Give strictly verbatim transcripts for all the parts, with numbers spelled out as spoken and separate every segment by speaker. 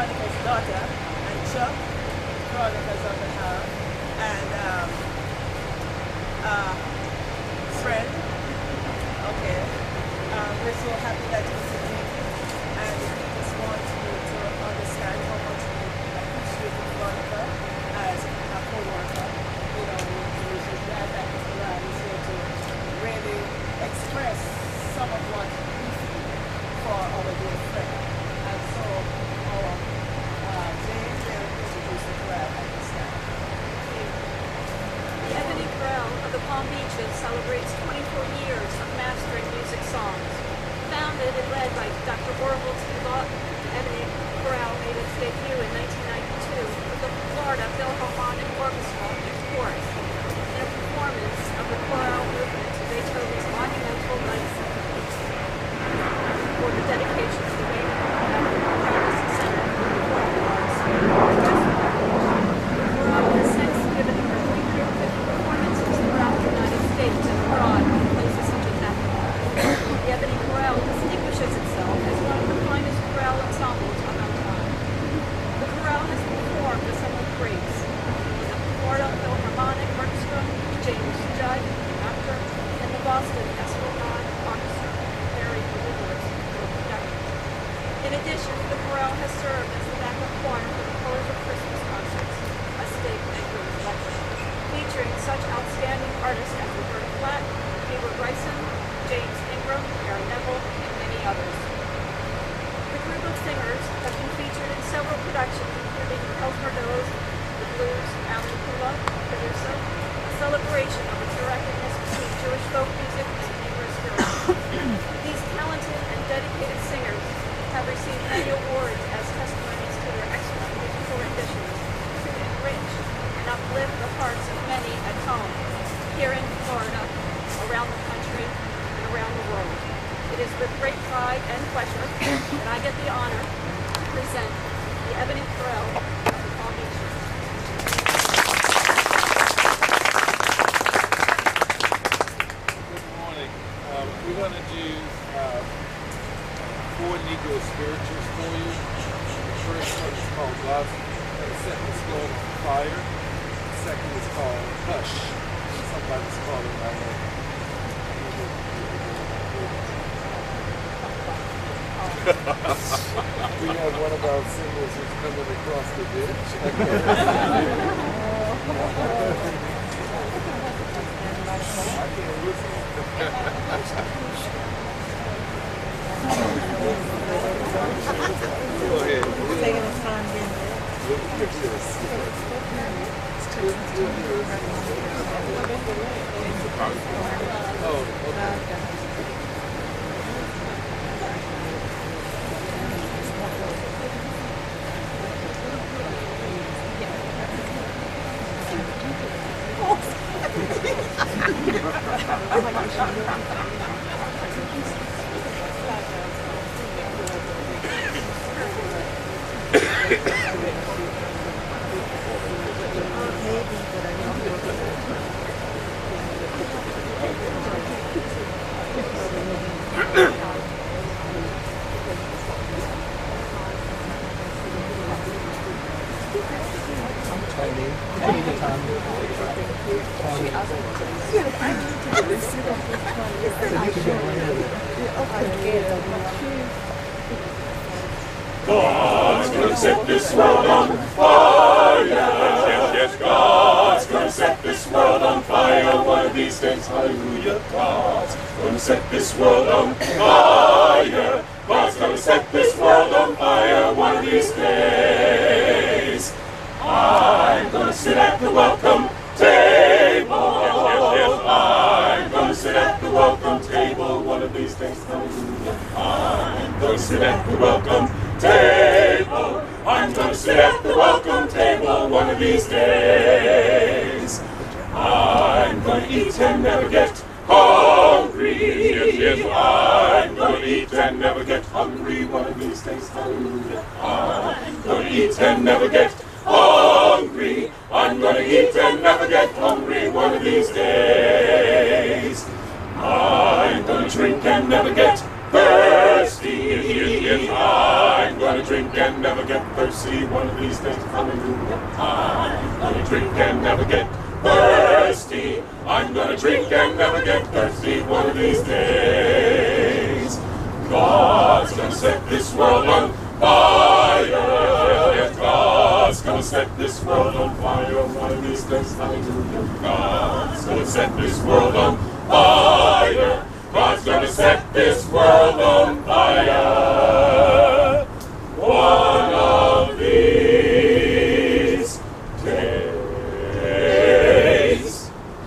Speaker 1: Veronica's daughter, and Chuck, Veronica's other half, and um, uh, friend. Okay, um, we're so happy that you could make it, and we just want you to understand how much we appreciate Veronica as a co-worker. You know, we're so glad that Mister Ryan is here to really express some of what we feel for our dear friend. And so our uh, James will introduce the chorale at this time.
Speaker 2: The Ebony Chorale of the Palm Beaches celebrates twenty-four years of mastering music songs. Founded and led by Doctor Orville T. Lawton, the Ebony Chorale made its debut in nineteen ninety-two with the Florida Philharmonic Orchestra and Chorus in a performance of the chorale movement to Beethoven's monumental Ninth Symphony for the dedication of the main Practice Center for the Performing Arts. The chorale has since given over three hundred fifty performances throughout the United States and abroad in places such as Africa. The Ebony Chorale distinguishes itself as one of the finest chorale ensembles of our time. The chorale has performed with some of the greats, including the Florida Philharmonic Orchestra, James Judd, actor, and the Boston Esplanade Orchestra, very rigorous conductor. In addition, the chorale has served as the backup choir for the Colors of Christmas concerts, a state and youth lecture, featuring such outstanding artists as Roberta Flack, Hayward Bryson, James Ingram, Gary Neville, and many others. The group of singers have been featured in several productions, including El Cardo's The Blues, Alan Kula, Caruso, a celebration of the directness between Jewish folk music and Negro spiritualism. These talented and dedicated singers have received many awards as testimonies to their excellent musical renditions to enrich and uplift the hearts of many at home, here in Florida, around the country, and around the world. It is with great pride and pleasure that I get the honor to present the Ebony Chorale of the Palm Beaches.
Speaker 3: Good morning. Um, we're going to do uh, four Negro spirituals for you. The first one is called God's, the second is called Fire. The second is called Hush. Somebody's calling my name. We have one of our singers who's coming across the ditch. I can't listen. Go ahead.
Speaker 4: Taking his time getting there.
Speaker 3: Look at this. Oh, okay.
Speaker 5: God's gonna set this world on fire. Yes, yes, God's gonna set this world on fire one of these days. Hallelujah. God's gonna set this world on fire. God's gonna set this world on fire one of these days. I'm gonna sit at the welcome table. Yes, yes, yes. I'm gonna sit at the welcome table one of these days. Hallelujah. I'm gonna sit at the welcome table. I'm gonna sit at the welcome table one of these days. I'm gonna eat and never get hungry. Yes, yes, I'm gonna eat and never get hungry one of these days. Hallelujah. I'm gonna eat and never get hungry. I'm gonna eat and never get hungry one of these days. I'm gonna drink and never get thirsty. Yes, yes, yes. I'm gonna drink and never get thirsty one of these days. Hallelujah. I'm gonna drink and never get thirsty. I'm gonna drink and never get thirsty one of these days. God's gonna set this world on fire. Yes, God's gonna set this world on fire one of these days. Hallelujah. God's gonna set this world on fire. God's gonna set this world on fire one of these days.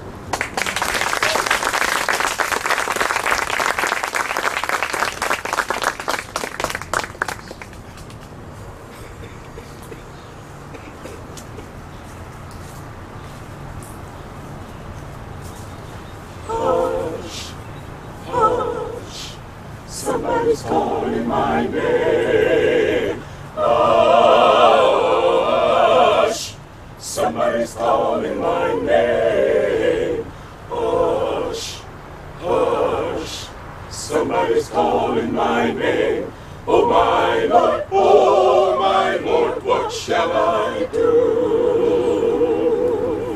Speaker 5: Somebody's calling my name. Hush. Somebody's calling my name. Hush. Hush. Somebody's calling my name. Oh my Lord, oh my Lord, what shall I do?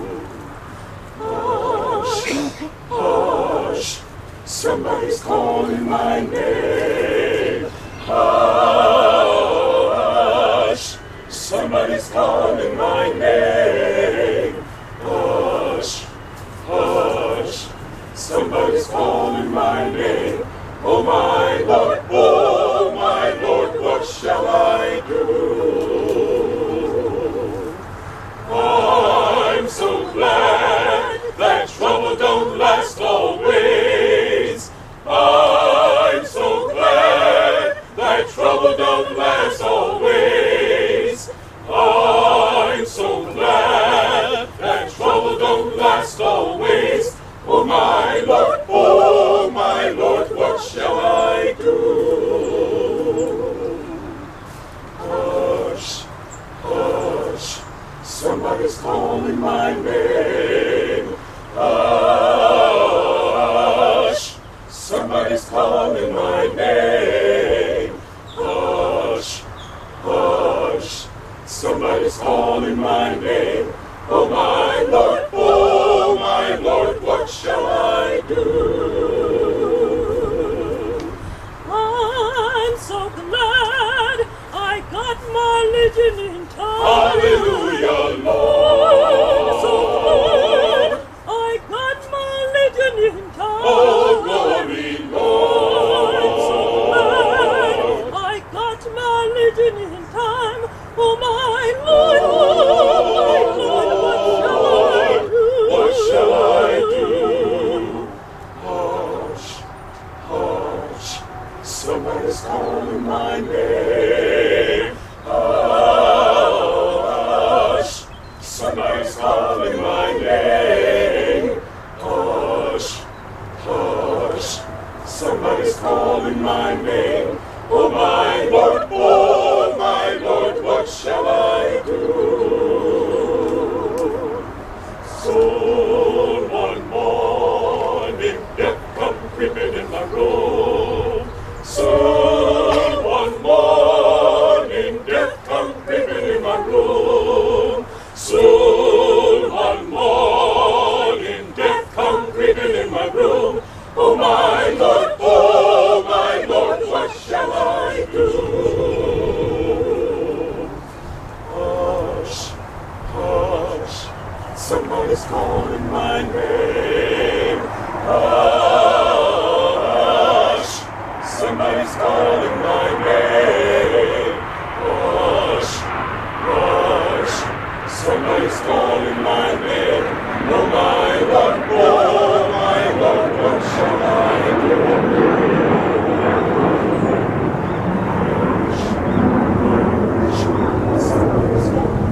Speaker 5: Hush. Hush. Somebody's calling my name. Hush. Somebody's calling my name. Hush. Hush. Somebody's calling my name. Oh my Lord, oh my Lord, what shall I do? I'm so glad that trouble don't last always. I'm so glad that trouble don't last always. I'm so glad that trouble don't last always. Oh my Lord, oh my Lord, what shall I do? Hush, hush, somebody's calling my name. Hush, somebody's calling my name. Hush, hush, somebody's calling my name. Oh my Lord, oh my Lord, what shall I do?
Speaker 4: I'm so glad I got my religion in time.
Speaker 5: Hallelujah, Lord.
Speaker 4: I'm so glad I got my religion in time.
Speaker 5: Oh, glory, Lord.
Speaker 4: I'm so glad I got my religion in time. Oh my Lord, oh my Lord, what shall I do?
Speaker 5: What shall I do? Hush, hush, somebody's calling my name. Hush, somebody's calling my name. Hush, hush, somebody's calling my name. Oh my Lord, oh my Lord, what shall I do? So one morning, death come creeping in my room. So one morning, death come creeping in my room. So one morning, death come creeping in my room. Oh my Lord, oh my Lord, what shall I do? Hush, hush, somebody's calling my name. Hush, somebody's calling my name. Hush, hush, somebody's calling my name. Oh my Lord, oh my Lord, what shall I do? Somebody's calling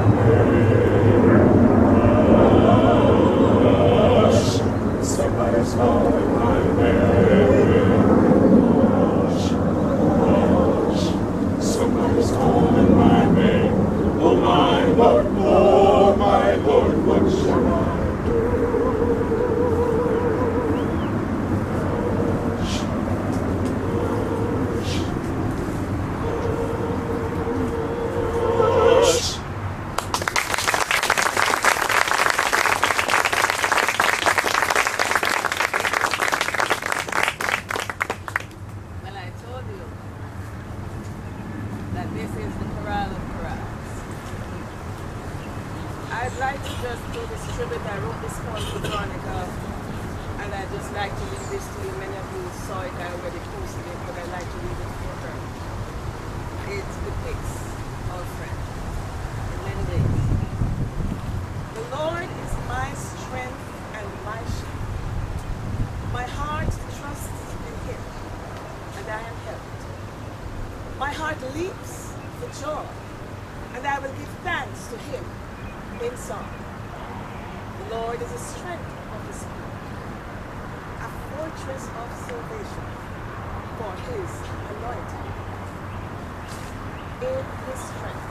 Speaker 5: somebody's calling my name. Hush, hush, somebody's calling my name. Oh my Lord, oh my Lord, what shall I do? Hush,
Speaker 1: told you that this is the chorale of chorales. I'd like to just do this tribute. I wrote this poem for Veronica, and I'd just like to read this to you. Many of you saw it, I already posted it, but I'd like to read it for her. It depicts our friend in many ways. The Lord is my strength and my shield. My heart trusts in him, and I am helped. My heart leaps for joy, and I will give thanks to him in song. The Lord is the strength of his people, a fortress of salvation for his anointed. In his strength,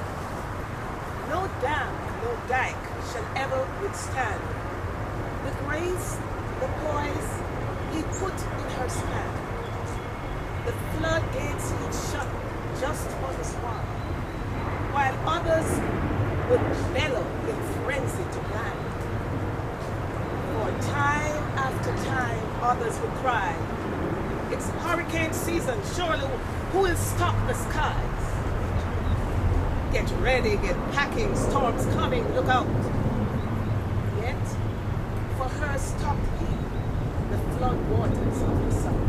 Speaker 1: no dam, no dike shall ever withstand the grace, the poise he put in her span. The floodgates he'd shut just for his while, while others would bellow in frenzy to blind. For time after time, others would cry, it's hurricane season, surely who will stop the skies? Get ready, get packing, storms coming, look out. Yet, for her stopped he the flood waters of the sun.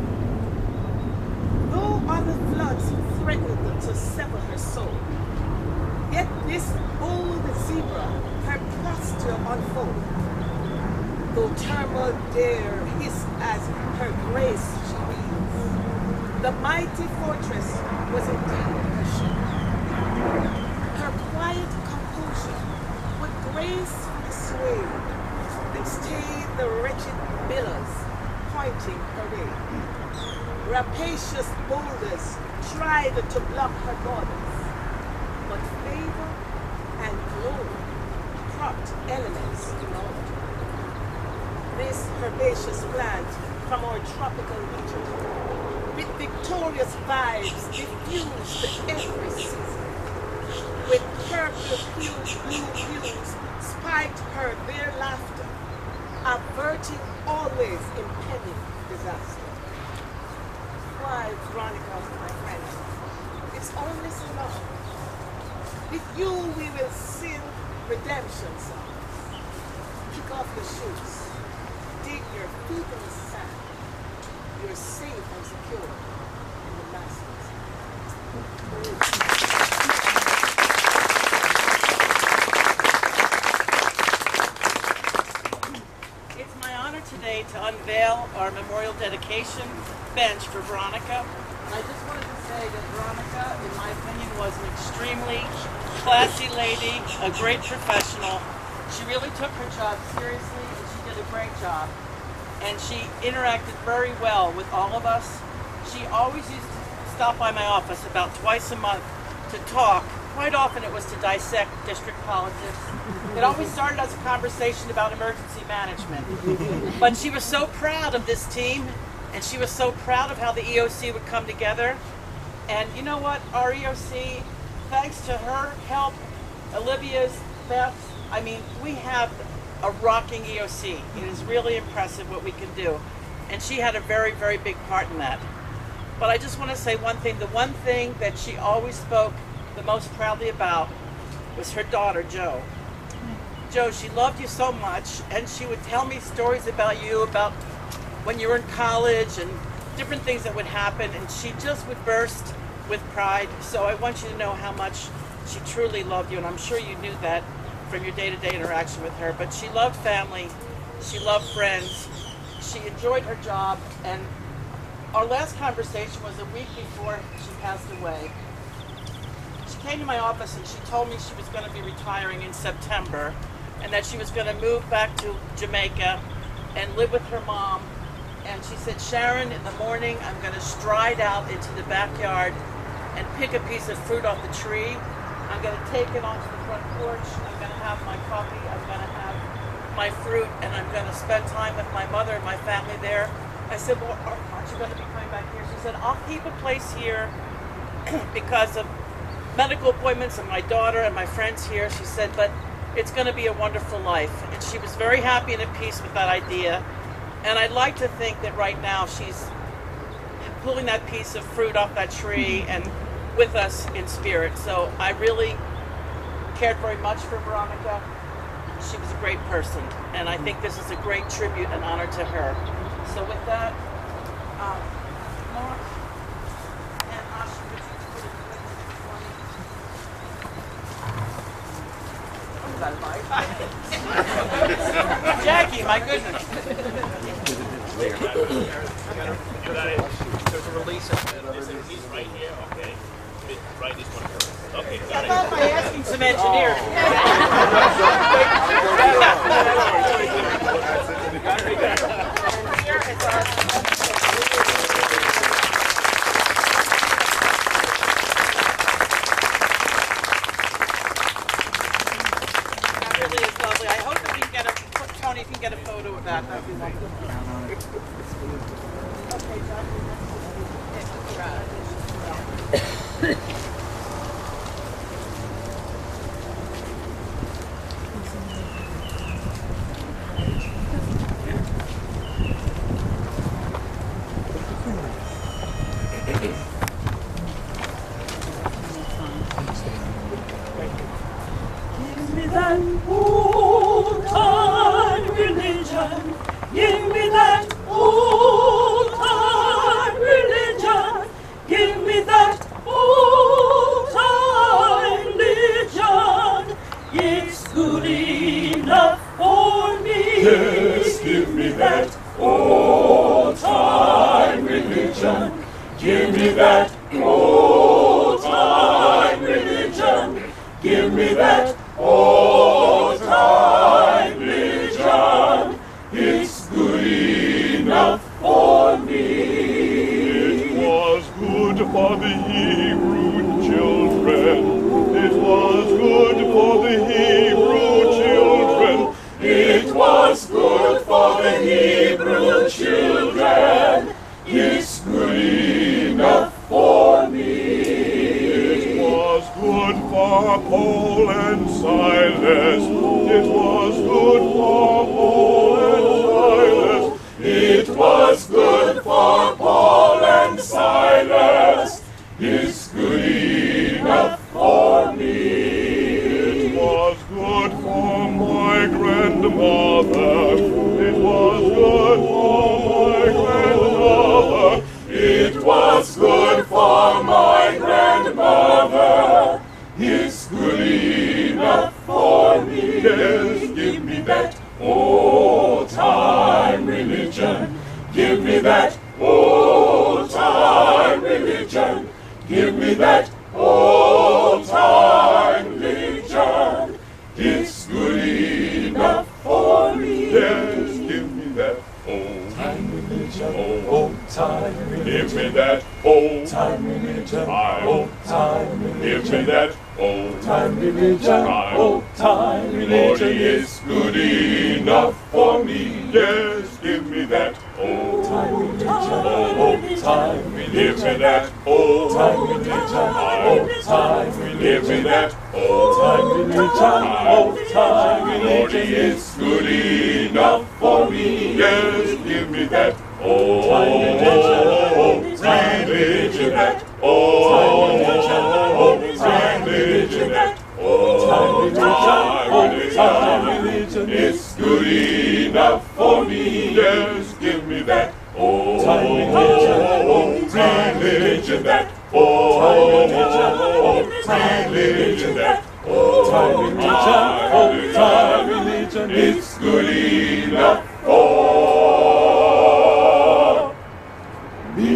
Speaker 1: Though other floods threatened to sever her soul, yet this bold zebra her posture unfold. Though turmoil dare hiss as her grace she leads, the mighty fortress was indeed her shield. Her quiet composure would gracefully sway and stay the wretched billows pointing her way. Rapacious boulders tried to block her borders, but favor and glory propped elements in order. This herbaceous plant from our tropical region, with victorious vibes diffused to every season, with purple hued blue hues spiked her their laughter, averting always impending disaster. Why, Veronica, my friend, it's only so long. With you we will sing redemption songs. Kick off your shoes, dig your feet in the sand. You're safe and secure in the Master's hand.
Speaker 6: Today to unveil our memorial dedication bench for Veronica. And I just wanted to say that Veronica, in my opinion, was an extremely classy lady, a great professional. She really took her job seriously and she did a great job. And she interacted very well with all of us. She always used to stop by my office about twice a month to talk. Quite often it was to dissect district politics. It always started as a conversation about emergency management. But she was so proud of this team, and she was so proud of how the E O C would come together. And you know what, our E O C, thanks to her help, Olivia's, Beth's, I mean, we have a rocking E O C. It is really impressive what we can do. And she had a very, very big part in that. But I just want to say one thing. The one thing that she always spoke the most proudly about was her daughter, Jo. Jo, she loved you so much, and she would tell me stories about you, about when you were in college and different things that would happen, and she just would burst with pride. So I want you to know how much she truly loved you, and I'm sure you knew that from your day-to-day interaction with her. But she loved family, she loved friends, she enjoyed her job, and our last conversation was a week before she passed away. She came to my office and she told me she was going to be retiring in September, and that she was going to move back to Jamaica and live with her mom. And she said, Sharon, in the morning I'm going to stride out into the backyard and pick a piece of fruit off the tree. I'm going to take it onto the front porch. I'm going to have my coffee. I'm going to have my fruit, and I'm going to spend time with my mother and my family there. I said, well, aren't you going to be coming back here? She said, I'll keep a place here because of medical appointments and my daughter and my friends here. She said, but it's going to be a wonderful life. And she was very happy and at peace with that idea. And I'd like to think that right now she's pulling that piece of fruit off that tree and with us in spirit. So I really cared very much for Veronica. She was a great person, and I think this is a great tribute and honor to her. So with that, um, Mark and Asha, would you put it for me? Oh, that's right. Jackie, my goodness.
Speaker 7: There's a release of he's right here, okay. Right is one of those. Okay,
Speaker 6: I
Speaker 7: got
Speaker 6: thought by asking some engineering. Here is our that really is lovely. I hope that we can get a Tony, if you can get a photo of that, that'd be wonderful. Okay, John.
Speaker 4: Give me that old-time religion. Give me that old-time religion. Give me that old-time religion. It's good enough for me.
Speaker 5: Yes, give me that old-time religion. Give me that old-time religion. Give me that old-time religion. It's good enough for me. It was good for the Hebrew children. It was good for the Hebrew children. It was good for the Hebrew children. It's good enough for me. It was good for Paul and Silas. It was good for Paul and Silas. It was good for Paul and Silas. It's good enough for me. It was good for my grandmother. It was good for my grandmother. It was good for my grandmother. It's good enough for me. Yes, give me that old-time religion. Give me that old-time religion. Give me that old-time religion. It's good enough for me. Yes, give me that old-time religion. Old-time religion. Give me that old-time religion. Old-time religion. Give me that old-time religion. Old-time religion. It's good enough for me. Yes, give me that old-time religion. Old-time religion. Give me that old-time religion. Old-time religion. Give me that old-time religion. Old-time religion. It's good enough for me. Yes, give me that old-time religion. Old-time religion. That old-time religion. That old-time religion. It's good enough for me. Yes, give me that old-time religion. Old-time religion. That old-time religion. That old-time religion. Old-time religion. It's good enough for me.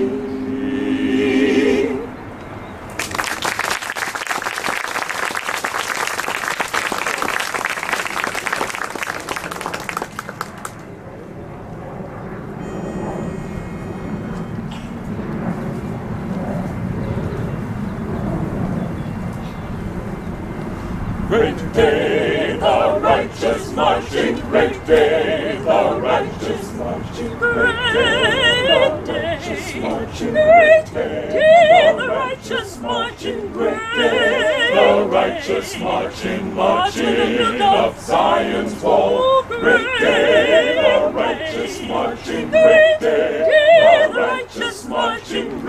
Speaker 5: Great day, the righteous marching, great day, the righteous marching, great day, the righteous marching, great day, the righteous marching, great day, the righteous marching, marching of Zion's wall, great day, the righteous marching, great day, the righteous marching,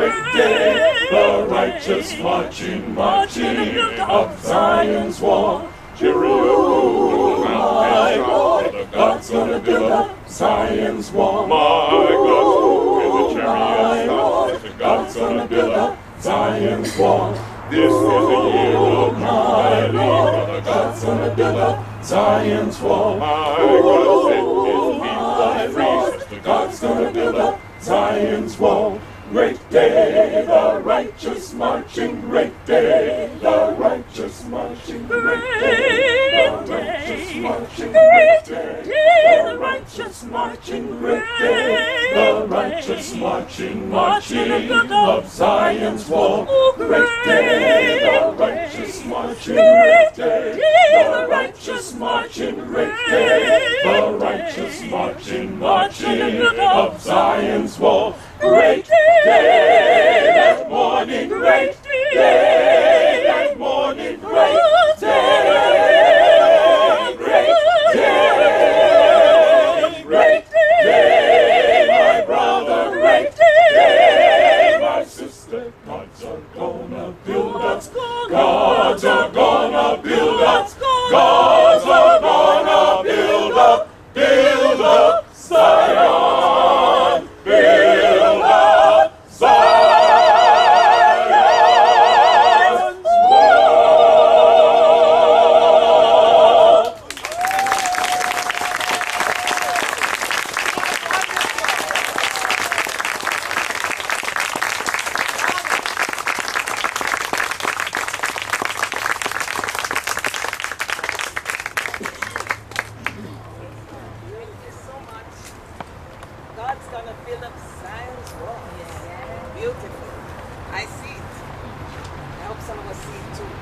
Speaker 5: the righteous marching, marching up Zion's wall. Jerusalem, my God, God's gonna build up Zion's wall. My God, with the chariots, God's gonna build up Zion's wall. This is the year of Jubilee, brother, God's gonna build up Zion's wall. My God, set his people free, God's gonna build up Zion's wall. Great day, the righteous marching, great day, the righteous marching, great day, the righteous marching, great day, the righteous marching, great day, the righteous marching, marching of Zion's wall. Great day, the righteous marching, great day, the righteous marching, great day, the righteous marching, marching of Zion's wall. Great day, that morning, great day, that morning, great day, great day, great day, my brother, great day, my sister. Gods are gonna build us, gods are gonna build us, gods are gonna build up, build up Zion, build up Zion's wall.
Speaker 1: God's gonna build up Zion's wall. Beautiful. I see it. I hope some of us see it too.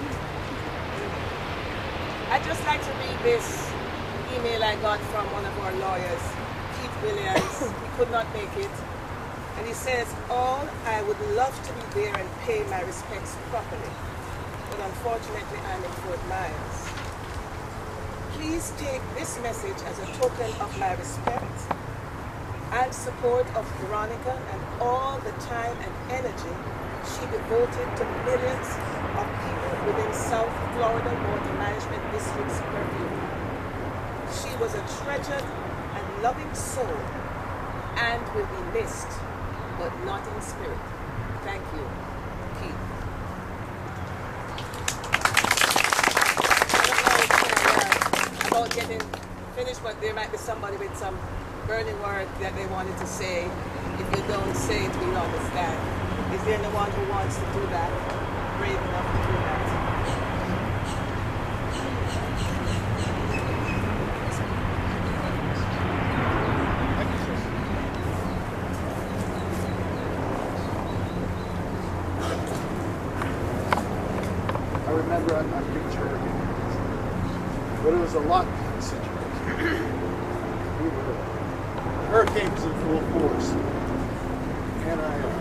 Speaker 1: I'd just like to read this email I got from one of our lawyers, Keith Williams. He could not make it. And he says, all I would love to be there and pay my respects properly. But unfortunately, I'm in Fort Myers. Please take this message as a token of my respect and support of Veronica and all the time and energy she devoted to millions of people within South Florida Water Management District's purview. She was a treasured and loving soul and will be missed, but not in spirit. Thank you, Keith. I don't know about getting finished, but there might be somebody with some burning word that they wanted to say. If you don't say it, we'll understand. Is there anyone who wants to do that? Brave enough to do that?
Speaker 8: I remember a, a huge hurricane, but it was a lot different situation. We were, the hurricane was in full force, and I, uh,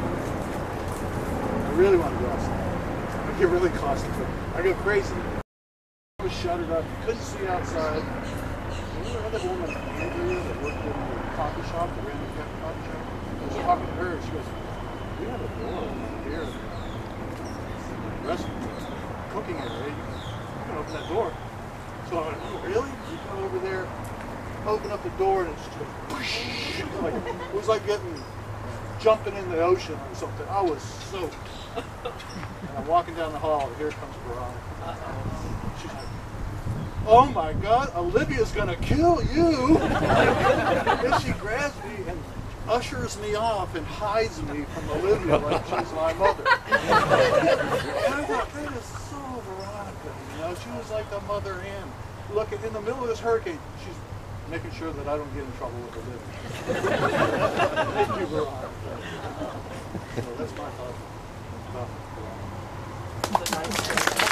Speaker 8: I really want to go outside. I get really claustrophobic. I go crazy. I was shuttered up. You couldn't see outside. Remember another woman, Andrea, that worked in the coffee shop, the random coffee shop? I was talking to her, and she goes, "We have a door here, restaurant, cooking area. You can open that door." So I went, "Oh, really?" You come over there, open up the door, and it's just whoosh, like, it was like getting jumping in the ocean or something. I was soaked. And I'm walking down the hall, and here comes Veronica. She's like, "Oh my God, Olivia's gonna kill you!" And she grabs me and ushers me off and hides me from Olivia like she's my mother. And I thought, that is so Veronica. You know, she was like the mother hen. Look, in the middle of this hurricane, she's making sure that I don't get in trouble with Olivia. Thank you, Veronica. So that's my thought about Veronica.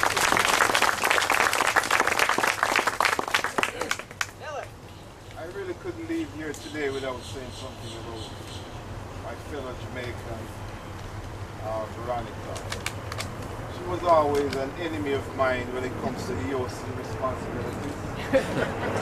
Speaker 3: I really couldn't leave here today without saying something about my fellow Jamaican, uh, Veronica. She was always an enemy of mine when it comes to the O C responsibilities.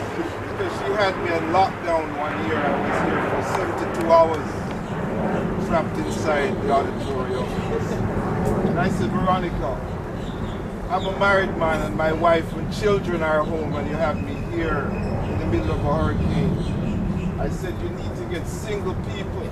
Speaker 3: Because she had me on lockdown one year. I was here for seventy-two hours.
Speaker 9: trapped inside the auditorium. And I said, Veronica, I'm a married man and my wife and children are home and you have me here in the middle of a hurricane. I said, you need to get single people.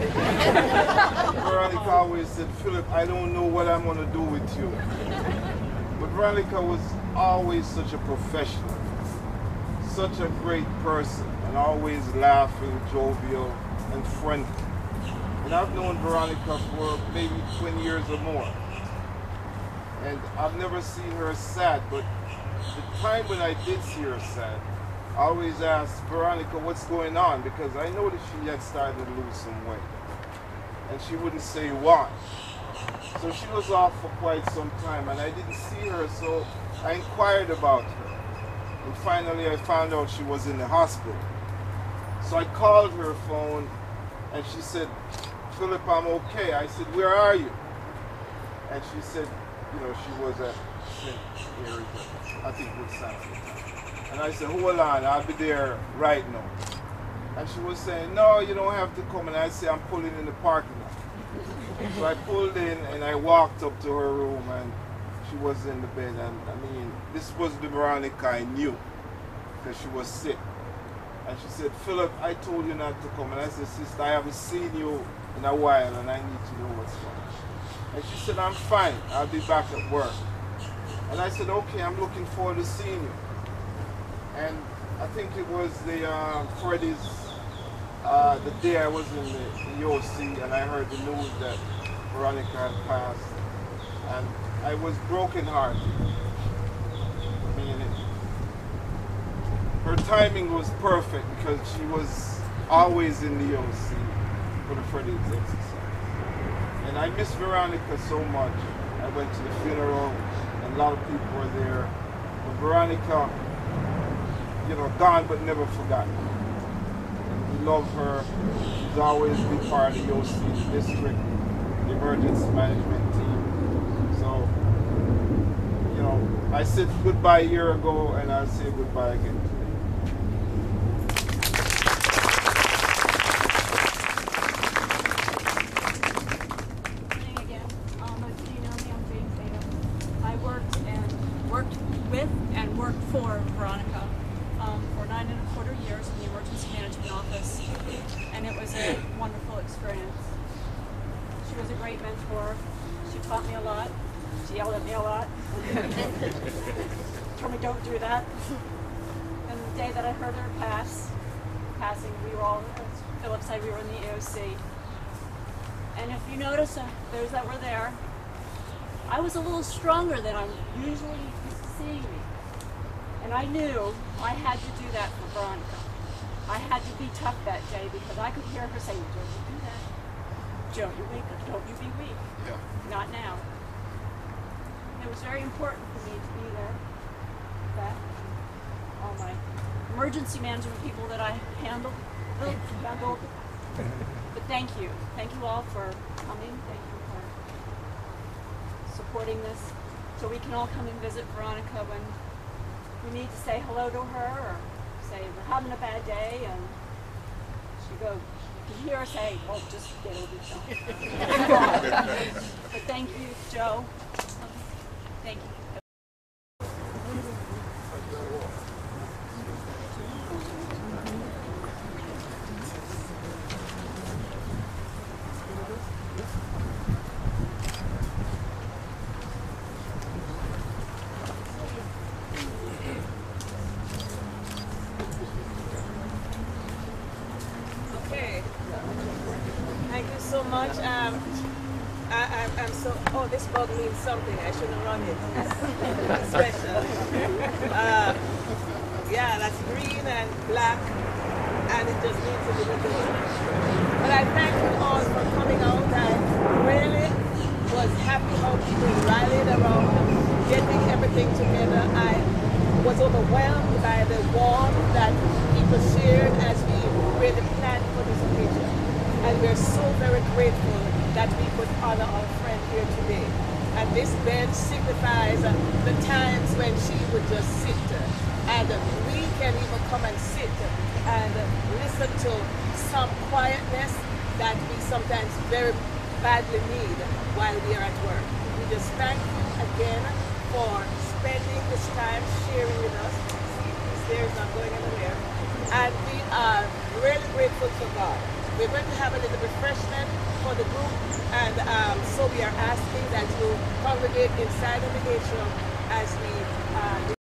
Speaker 9: Veronica always said, Philip, I don't know what I'm going to do with you. But Veronica was always such a professional, such a great person, and always laughing, jovial, and friendly. And I've known Veronica for maybe twenty years or more. And I've never seen her sad, but the time when I did see her sad, I always asked Veronica, what's going on? Because I noticed she had started to lose some weight. And she wouldn't say why. So she was off for quite some time, and I didn't see her, so I inquired about her. And finally I found out she was in the hospital. So I called her phone, and she said, Philip, I'm okay. I said, where are you? And she said, you know, she was at Saint Mary's, I think it was Sanford. And I said, hold on, I'll be there right now. And she was saying, no, you don't have to come. And I said, I'm pulling in the parking lot. So I pulled in and I walked up to her room and she was in the bed. And I mean, this was the Veronica I knew because she was sick. And she said, Philip, I told you not to come. And I said, sister, I haven't seen you in a while and I need to know what's going on. And she said, I'm fine. I'll be back at work. And I said, okay, I'm looking forward to seeing you. And I think it was the uh, Freddy's, uh, the day I was in the E O C and I heard the news that Veronica had passed. And I was brokenhearted. I mean, it, her timing was perfect because she was always in the E O C for the Freddy's exercise. And I miss Veronica so much. I went to the funeral and a lot of people were there. But Veronica, you know, gone but never forgotten. And we love her. She's always been part of the E O C, the district, the emergency management team. So, you know, I said goodbye a year ago and I'll say goodbye again today.
Speaker 2: For Veronica um, for nine and a quarter years in the emergency management office, and it was a wonderful experience. She was a great mentor. She taught me a lot. She yelled at me a lot. Told me don't do that. And the day that I heard her pass, passing, we were all, as Philip said, we were in the E O C. And if you notice, uh, those that were there, I was a little stronger than I'm usually used to seeing me. And I knew I had to do that for Veronica. I had to be tough that day because I could hear her saying, don't you do that. Joe, you weak. Don't you be weak. Yeah. Not now. It was very important for me to be there. That all my emergency management people that I handled, handled. But thank you. Thank you all for coming. Thank you for supporting this. So we can all come and visit Veronica when we need to say hello to her or say we're having a bad day, and she go, you can hear her say, well, just get over yourself. But thank you, Joe. Thank you.
Speaker 1: So much. Um, I, I, I'm so. Oh, this bug means something. I shouldn't run it. It's special. Uh, yeah, that's green and black, and it just needs to be the door. But I thank you all for coming out. I really was happy how people rallied around getting everything together. I was overwhelmed by the warmth that people shared as we really planned for this occasion. And we're so very grateful that we could honor our friend here today. And this bench signifies uh, the times when she would just sit uh, and uh, we can even come and sit uh, and uh, listen to some quietness that we sometimes very badly need while we are at work. We just thank you again for spending this time sharing with us. See, he's there, he's not going anywhere. And we are really grateful to God. We're going to have a little refreshment for the group, and um, so we are asking that you congregate inside of the atrium as we uh,